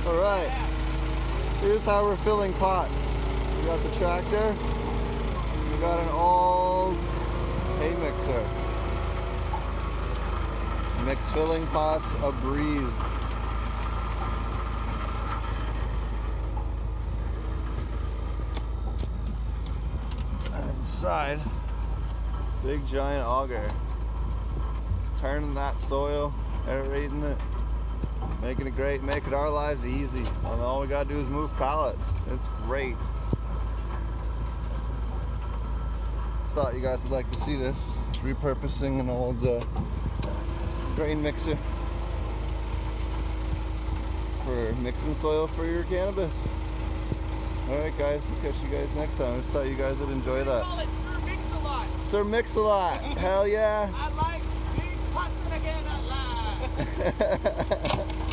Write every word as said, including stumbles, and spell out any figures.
All right, here's how we're filling pots. We got the tractor, we got an old hay mixer. Mix filling pots a breeze. And inside, big giant auger. Turning that soil, aerating it, making it great, making our lives easy. And all we gotta do is move pallets. It's great. Thought you guys would like to see this. It's repurposing an old uh, grain mixer for mixing soil for your cannabis. Alright guys, we'll catch you guys next time. I just thought you guys would enjoy that. Call it Sir Mix-a-Lot. Sir Mix-a-Lot. Hell yeah. I like big pots and again I lie.